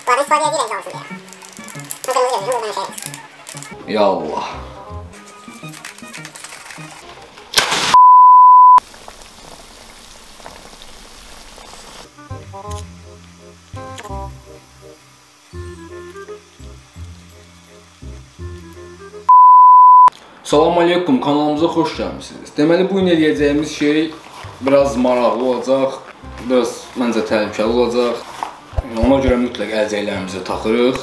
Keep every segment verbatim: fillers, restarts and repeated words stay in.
Bunlardan istifadə edir, renk alsın deyə. Qırmızı gözlüyüm, buradan şey. Ya Allah. Salam aleykum, kanalımıza xoş gəlmişsiniz. Deməli, bugün eləyəcəyimiz şey biraz maraqlı olacaq, biraz məncə təhlükəli olacaq. Ona görə mütləq əlcəklərimizi taxırıq.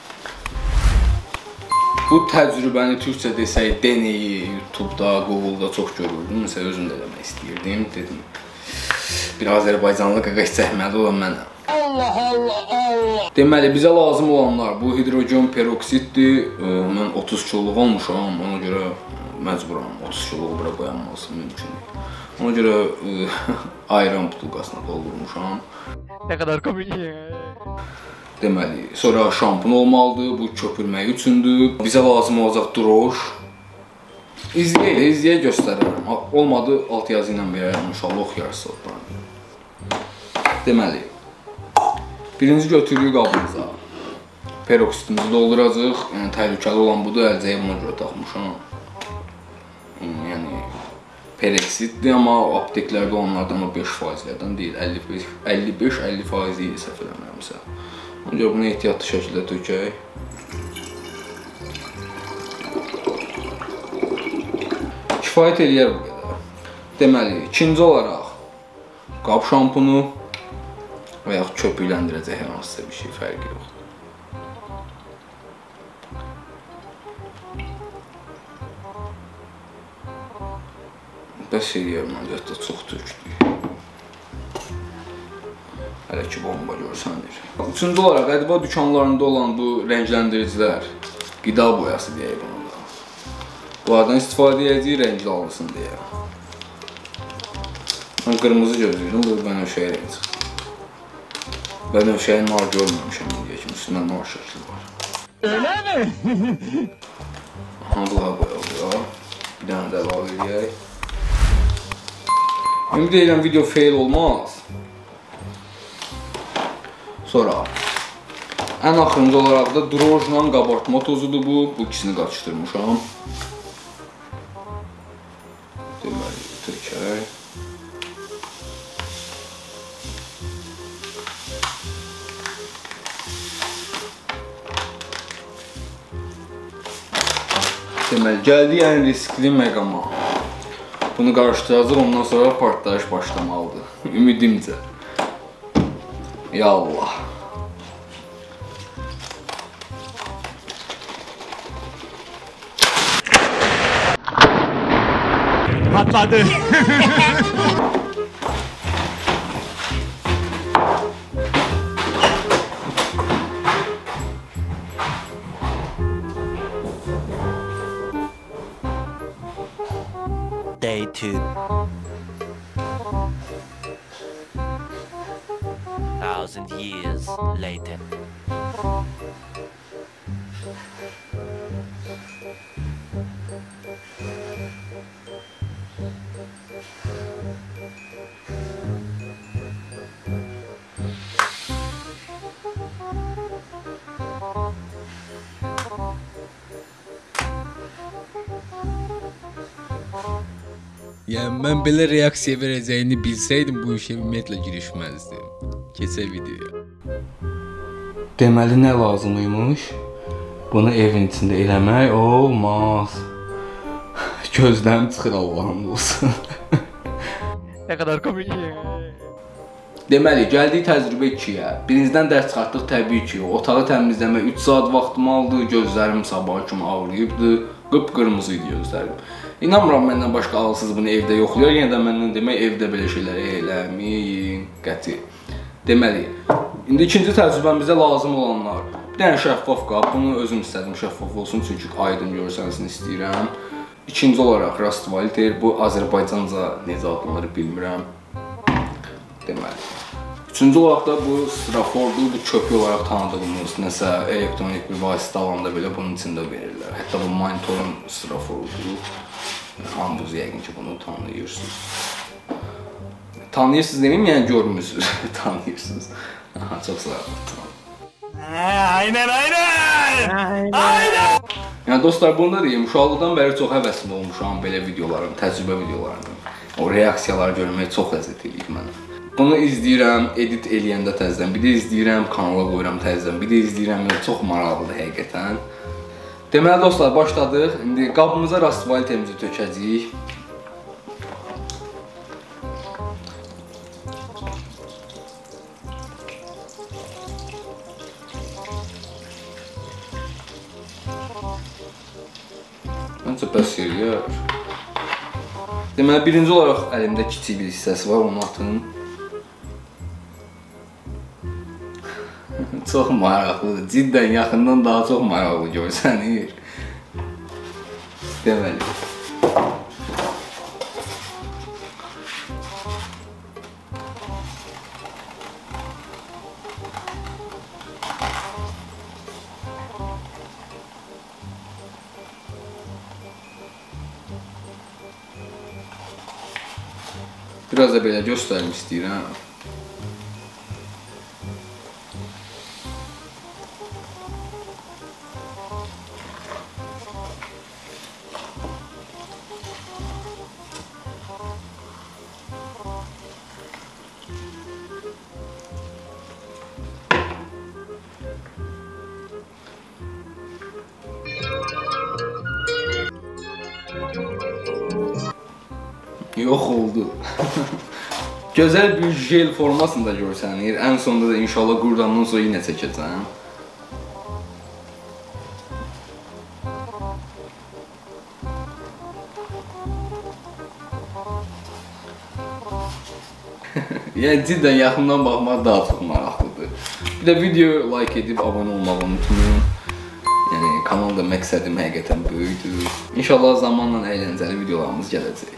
Bu təcrübəni türkçə desək, deneyi YouTube'da, Google'da çox görürdüm. Məsələn, özüm də eləmək istəyirdim. Dedim, bir Azərbaycanlı qaqaş çəkməli olan mənəm. Allah Allah Allah. Deməli, bizə lazım olanlar bu hidrogen peroksiddir. Mən otuz kiloluq olmuşam, ona görə məcburam otuz kiloluğu bura qoyanması mümkündür. Ona görə ayran butulkasına doldurmuşam. Nə qədər komik. Deməli, sonra şampun olmalıdır, bu köpürmək üçündür. Bizə lazım olacaq droş. İzləyə, izləyə göstərərəm. Olmadı, alt yazı ilə verərəm, inşallah oxuyarsınız. Deməli, birinci götürürük qabımıza. Peroksidimizi dolduracaq. Yəni, təhlükəli olan budur, əlcəyi buna görə taxmışam. Yəni, peroksiddir, amma apteklərdə onlardan beş faizlərdən deyil, əlli beş əlli faiz deyil, səhv eləmirəmsə. Ona görə bunu ehtiyatlı şəkildə tökək. Kifayət eləyər bu qədər. Deməli, ikinci olaraq qab şampunu və yaxud köpükləndirəcək hər hansısa bir şey, fərqi yoxdur. Bəs eləyər məncə, hətta çox tökdük. Hələ ki, bomba görsənir. Üçüncü olaraq, ədəba dükanlarında olan bu rəngləndiricilər, qida boyası deyək bunu da. Bunlardan istifadə edəcəyik, rəngli alınsın deyə. Mən qırmızı gözlüyüm, bu bənövşəyə rəng çıxdı. Bənövşəyə nar görməmişəm, indiyə kimi üstündən nar şəkli var. Öyle mi? Aha, bunlar boyalı. Bir dənə də əlavə edək. Ümid edirəm, video fail olmaz. Sonra, ən axırıncı olaraq da drojla qabartma tozudur bu. Bu ikisini qaçışdırmışam. Deməli, tökək. Deməli, gəldik ən riskli məqama. Bunu qarışdıracaq, ondan sonra partlayış başlamalıdır. Ümidimcə. Ya Allah. Patladı. Day two. Thousand years later. Yəni mən belə reaksiya verəcəyini bilsəydim bu işə ümumiyyətlə girişməzdim. Keçək videoya. Deməli nə lazım imiş? Bunu evin içində eləmək olmaz. Gözlərim çıxır, Allahım olsun. Nə qədər komik. Deməli, gəldik təcrübə ikiyə. Birincidən dərs çıxartdıq, təbii ki, otağı təmizləmək üç saat vaxtım aldı, gözlərim sabah kimi ağrıyıbdı, qıpqırmızı idi gözlərim. İnanmıram, məndən başqa ağılsız bunu evdə yoxlayır, yenə də məndən demək, evdə belə şeylər eləməyin, qəti. Deməli, indi ikinci təcrübəmizə lazım olanlar. Bir dənə şəffaf qab, bunu özüm istədim şəffaf olsun, çünki aydın görsənsini istəyirəm. İkinci olaraq Rastvalider, bu Azərbaycanca necə adlanır bilmirəm. Deməli. Üçüncü olaraq da bu strafordur, bu köpük olaraq tanıdığımız nəsə elektronik bir vasitə alanda belə bunun içində verirlər. Hətta bu monitorun straforudur. Hamınız yəqin ki, bunu tanıyırsınız. Tanıyırsınız deməyim, yəni görmürsünüz, tanıyırsınız. Aha, çox sağ olun. Aynen aynen. Aynen. Yəni dostlar, bunu da deyim, uşaqlıqdan bəri çox həvəsli olmuşam belə videoların, təcrübə videolarının. O reaksiyaları görmək çox ləzzət eləyir mənə. Bunu izləyirəm, edit eləyəndə təzədən, bir də izləyirəm, kanala qoyuram təzədən, bir də izləyirəm, çox maraqlıdır həqiqətən. Deməli dostlar, başladıq. İndi qabımıza rastvalitemizi tökəcəyik. Məncə bəs yeriyər. Deməli, birinci olaraq əlimdə kiçik bir hissəsi var, onu atın. Çox maraqlıdır, ciddən yaxından daha çox maraqlı görsənir. Deməli. Biraz da belə göstərim istəyirəm. Yox oldu. Gözəl bir jel formasında görsənir. Ən sonunda da inşallah qurdandan sonra yenə çəkəcəm. Yəni ciddən yaxından baxmaq daha çox maraqlıdır. Bir də video like edib abunə olmağı unutmayın. Yəni kanalda məqsədim həqiqətən böyükdür. İnşallah zamanla əyləncəli videolarımız gələcək.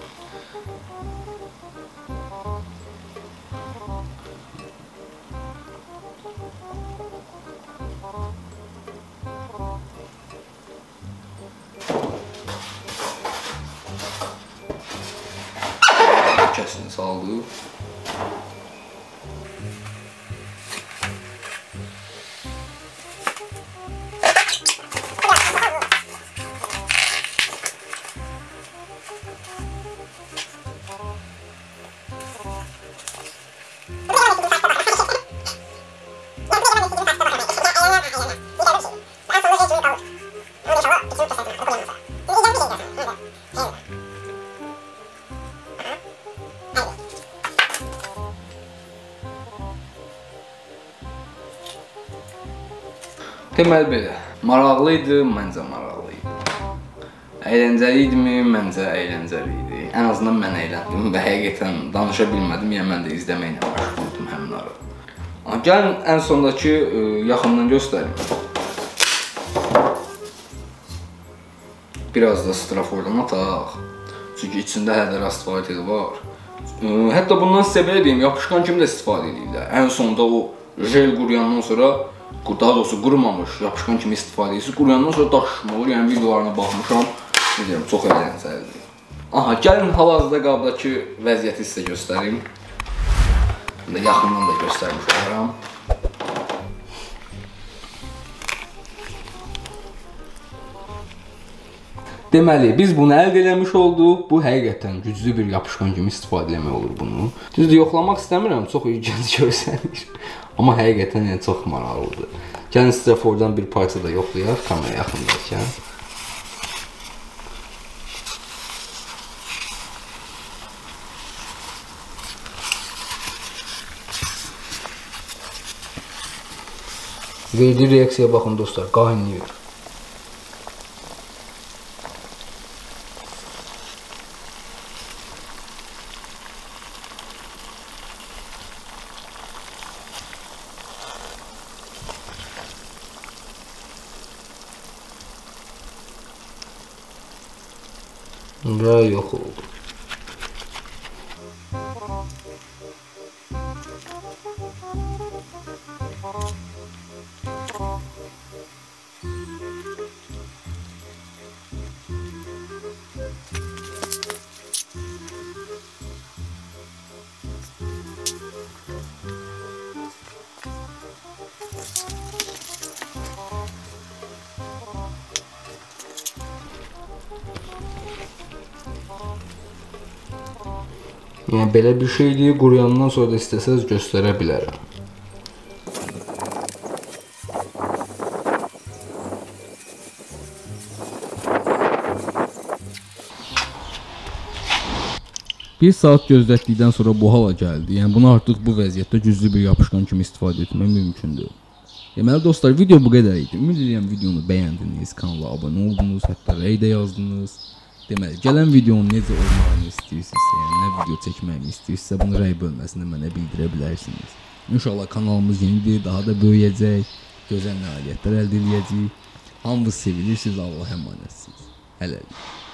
Kəsini saldı. Deməli belə, maraqlı idi, məncə maraqlı idi. Əyləncəli idimi? Məncə əyləncəli idi. Ən azından mən əyləndim və həqiqətən danışa bilmədim, yəni mən də izləməklə məşğuldum həmin ara. Gəlin ən sondakı yaxından göstərim. Biraz da strafordan ataq. Çünki içində hələ rastvaliteli var. Hətta bundan sizə belə deyim, yapışqan kimi də istifadə edirlər. Ən sonda o jel quruyandan sonra, daha doğrusu qurumamış, yapışqan kimi istifadə edirsiniz. Quruyandan sonra daşışma olur, yəni videolarına baxmışam. Bilirəm, çox əyləncəlidir. Aha, gəlin hal-hazırda qabdakı vəziyyəti sizə göstərim. Yaxından da göstərmiş olaram. Deməli, biz bunu əldə eləmiş olduq. Bu həqiqətən güclü bir yapışqan kimi istifadə eləmək olur bunu. Düzdür, yoxlamaq istəmirəm, çox ilginc görsənir. Amma həqiqətən yəni, çox maraqlıdır. Gəlin sizə oradan bir parça da yoxlayaq kamera yaxındakən. Verdiyi reaksiyaya baxın dostlar, qaynayır. Və yox oldu. Yəni belə bir şeydir, quruyandan sonra da istəsəz göstərə bilərəm. Bir saat gözlətdikdən sonra bu hala gəldi. Yəni bunu artıq bu vəziyyətdə güclü bir yapışqan kimi istifadə etmək mümkündür. Deməli dostlar, video bu qədər idi. Ümid edirəm videonu bəyəndiniz, kanala abunə oldunuz, hətta rəy də yazdınız. Deməli, gələn videonun necə olmağını istəyirsinizsə, yəni nə video çəkməyimi istəyirsinizsə, bunu rəy bölməsində mənə bildirə bilərsiniz. İnşallah kanalımız yenidir, daha da böyüyəcək, gözəl nailiyyətlər əldə edəcəyik. Hamınız sevilirsiniz, Allah'a əmanətsiniz. Hələlik.